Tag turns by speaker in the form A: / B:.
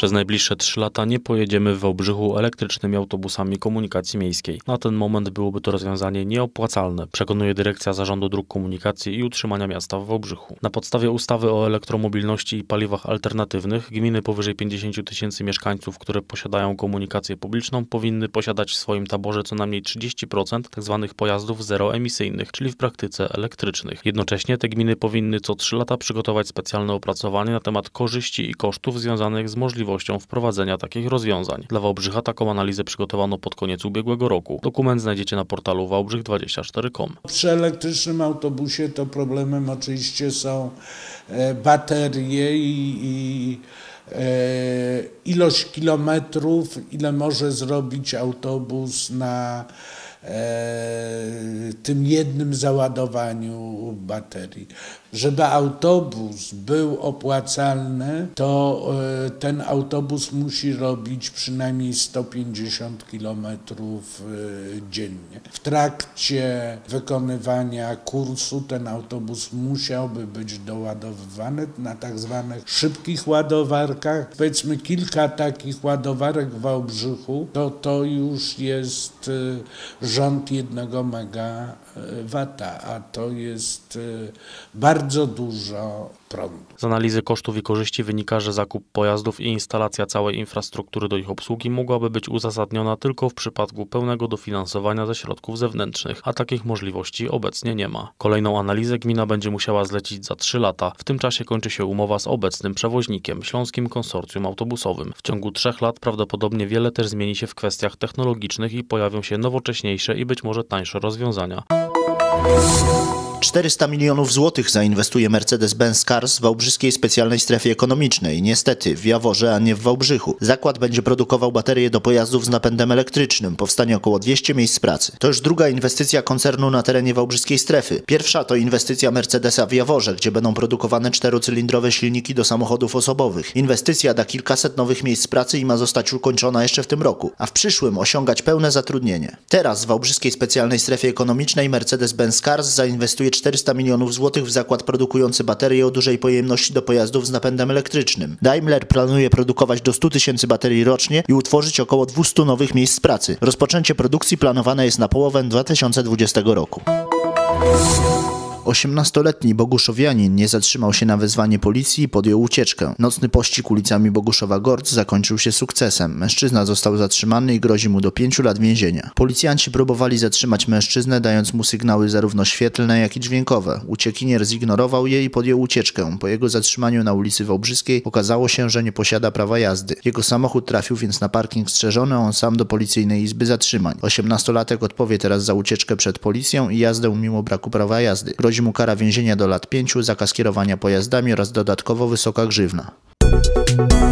A: Przez najbliższe 3 lata nie pojedziemy w Wałbrzychu elektrycznymi autobusami komunikacji miejskiej. Na ten moment byłoby to rozwiązanie nieopłacalne, przekonuje dyrekcja Zarządu Dróg Komunikacji i Utrzymania Miasta w Wałbrzychu. Na podstawie ustawy o elektromobilności i paliwach alternatywnych gminy powyżej 50 tysięcy mieszkańców, które posiadają komunikację publiczną, powinny posiadać w swoim taborze co najmniej 30% tzw. pojazdów zeroemisyjnych, czyli w praktyce elektrycznych. Jednocześnie te gminy powinny co 3 lata przygotować specjalne opracowanie na temat korzyści i kosztów związanych z możliwością wprowadzenia takich rozwiązań. Dla Wałbrzycha taką analizę przygotowano pod koniec ubiegłego roku. Dokument znajdziecie na portalu wałbrzych24.com.
B: Przy elektrycznym autobusie to problemem oczywiście są baterie i ilość kilometrów, ile może zrobić autobus na tym jednym załadowaniu baterii. Żeby autobus był opłacalny, to ten autobus musi robić przynajmniej 150 km dziennie. W trakcie wykonywania kursu ten autobus musiałby być doładowywany na tak zwanych szybkich ładowarkach. Powiedzmy kilka takich ładowarek w Wałbrzychu, to już jest rząd 1 megawata, a to jest bardzo dużo prądu.
A: Z analizy kosztów i korzyści wynika, że zakup pojazdów i instalacja całej infrastruktury do ich obsługi mogłaby być uzasadniona tylko w przypadku pełnego dofinansowania ze środków zewnętrznych, a takich możliwości obecnie nie ma. Kolejną analizę gmina będzie musiała zlecić za 3 lata. W tym czasie kończy się umowa z obecnym przewoźnikiem, Śląskim Konsorcjum Autobusowym. W ciągu 3 lat prawdopodobnie wiele też zmieni się w kwestiach technologicznych i pojawią się nowocześniejsze i być może tańsze rozwiązania.
C: 400 milionów złotych zainwestuje Mercedes-Benz Cars w Wałbrzyskiej Specjalnej Strefie Ekonomicznej. Niestety w Jaworze, a nie w Wałbrzychu. Zakład będzie produkował baterie do pojazdów z napędem elektrycznym. Powstanie około 200 miejsc pracy. To już druga inwestycja koncernu na terenie Wałbrzyskiej Strefy. Pierwsza to inwestycja Mercedesa w Jaworze, gdzie będą produkowane 4-cylindrowe silniki do samochodów osobowych. Inwestycja da kilkaset nowych miejsc pracy i ma zostać ukończona jeszcze w tym roku, a w przyszłym osiągać pełne zatrudnienie. Teraz w Wałbrzyskiej Specjalnej Strefie Ekonomicznej Mercedes-Benz Cars zainwestuje 400 milionów złotych w zakład produkujący baterie o dużej pojemności do pojazdów z napędem elektrycznym. Daimler planuje produkować do 100 tysięcy baterii rocznie i utworzyć około 200 nowych miejsc pracy. Rozpoczęcie produkcji planowane jest na połowę 2020 roku. 18-letni boguszowianin nie zatrzymał się na wezwanie policji i podjął ucieczkę. Nocny pościg ulicami Boguszowa-Gorc zakończył się sukcesem. Mężczyzna został zatrzymany i grozi mu do 5 lat więzienia. Policjanci próbowali zatrzymać mężczyznę, dając mu sygnały zarówno świetlne, jak i dźwiękowe. Uciekinier zignorował je i podjął ucieczkę. Po jego zatrzymaniu na ulicy Wałbrzyskiej okazało się, że nie posiada prawa jazdy. Jego samochód trafił więc na parking strzeżony, a on sam do policyjnej izby zatrzymań. 18-latek odpowie teraz za ucieczkę przed policją i jazdę mimo braku prawa jazdy. Grozi mu kara więzienia do lat 5, zakaz kierowania pojazdami oraz dodatkowo wysoka grzywna.